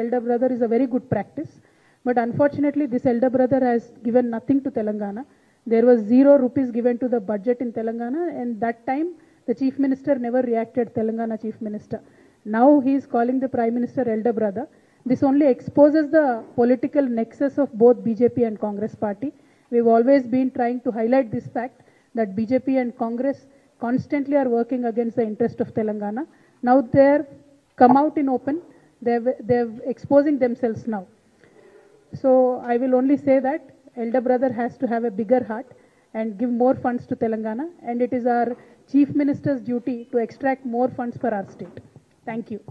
elder brother is a very good practice. But unfortunately, this elder brother has given nothing to Telangana. There was 0 rupees given to the budget in Telangana, and that time the Chief Minister never reacted, Telangana Chief Minister. Now he is calling the Prime Minister elder brother. This only exposes the political nexus of both BJP and Congress party. We've always been trying to highlight this fact that BJP and Congress constantly are working against the interest of Telangana. Now they're come out in open. They're exposing themselves now. So I will only say that elder brother has to have a bigger heart and give more funds to Telangana, and it is our Chief Minister's duty to extract more funds for our state. Thank you.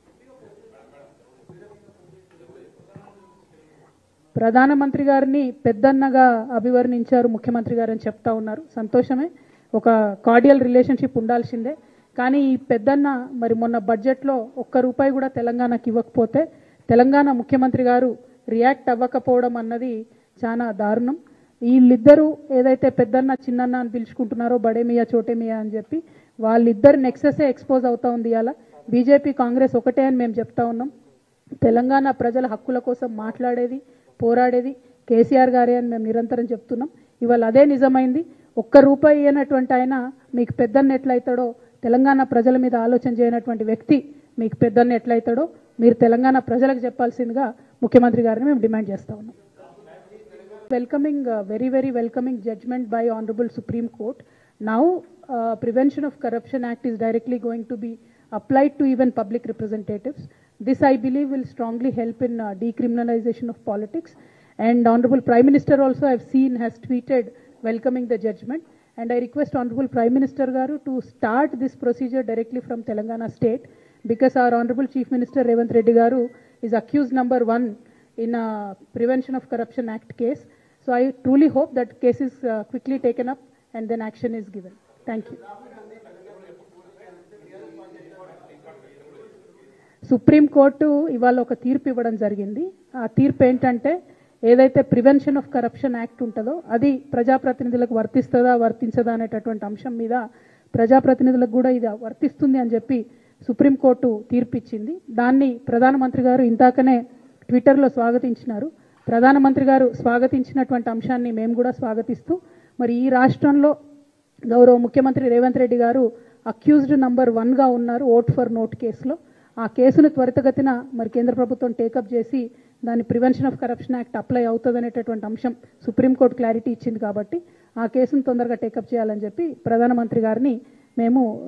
ప్రధానమంత్రి గారిని పెద్దన్నగా అభివర్ణించారు ముఖ్యమంత్రి గారు అని చెప్తా ఉన్నారు. సంతోషమే, ఒక కార్డియల్ రిలేషన్షిప్ ఉండాల్సిందే. కానీ ఈ పెద్దన్న మరి మొన్న బడ్జెట్లో ఒక్క రూపాయి కూడా తెలంగాణకి ఇవ్వకపోతే తెలంగాణ ముఖ్యమంత్రి గారు రియాక్ట్ అవ్వకపోవడం అన్నది చాలా దారుణం. వీళ్ళిద్దరూ ఏదైతే పెద్దన్న చిన్నన్న అని పిలుచుకుంటున్నారో, బడేమియా చోటేమియా అని చెప్పి, వాళ్ళిద్దరు నెక్సెసే ఎక్స్పోజ్ అవుతా ఉంది. ఇలా బీజేపీ కాంగ్రెస్ ఒకటే అని మేము చెప్తా ఉన్నాం. తెలంగాణ ప్రజల హక్కుల కోసం మాట్లాడేది, పోరాడేది కేసీఆర్ గారే అని మేము నిరంతరం చెప్తున్నాం. ఇవాళ అదే నిజమైంది. ఒక్క రూపాయి అయినటువంటి ఆయన మీకు పెద్దన్న ఎట్లయితాడో, తెలంగాణ ప్రజల మీద ఆలోచన చేయనటువంటి వ్యక్తి మీకు పెద్దన్న ఎట్లయితాడో మీరు తెలంగాణ ప్రజలకు చెప్పాల్సిందిగా ముఖ్యమంత్రి గారిని మేము డిమాండ్ చేస్తా ఉన్నాం. Very welcoming judgment by Honorable Supreme Court. Now Prevention of Corruption Act is directly going to be applied to even public representatives. This I believe will strongly help in decriminalization of politics. And Honorable Prime Minister also I have seen has tweeted welcoming the judgment. And I request Honorable Prime Minister Garu to start this procedure directly from Telangana state, because our Honorable Chief Minister Revanth Reddy Garu is accused number 1 in a Prevention of Corruption Act case. So I truly hope that case is quickly taken up and then action is given. Thank you. Supreme court ఇవాళ ఒక తీర్పు ఇవ్వడం జరిగింది. ఆ తీర్పు ఏంటంటే, ఏదైతే prevention of corruption act ఉంటుందో అది ప్రజాప్రతినిధులకు వర్తిస్తుందా వర్తించదా అనేటటువంటి అంశం మీద ప్రజాప్రతినిధులకు కూడా ఇది వర్తిస్తుంది అని చెప్పి సుప్రీంకోర్టు తీర్పు ఇచ్చింది. దాన్ని ప్రధానమంత్రి గారు ఇందాకనే ట్విట్టర్లో స్వాగతించినారు. ప్రధానమంత్రి గారు స్వాగతించినటువంటి అంశాన్ని మేము కూడా స్వాగతిస్తూ, మరి ఈ రాష్ట్రంలో గౌరవ ముఖ్యమంత్రి రేవంత్ రెడ్డి గారు అక్యూజ్డ్ నంబర్ 1గా ఉన్నారు ఓట్ ఫర్ నోట్ కేసులో. ఆ కేసును త్వరితగతిన మరి కేంద్ర ప్రభుత్వం టేకప్ చేసి దాని prevention of corruption act apply అవుతుందనేటటువంటి అంశం సుప్రీంకోర్టు క్లారిటీ ఇచ్చింది. కాబట్టి ఆ కేసును తొందరగా టేకప్ చేయాలని చెప్పి ప్రధానమంత్రి గారిని మేము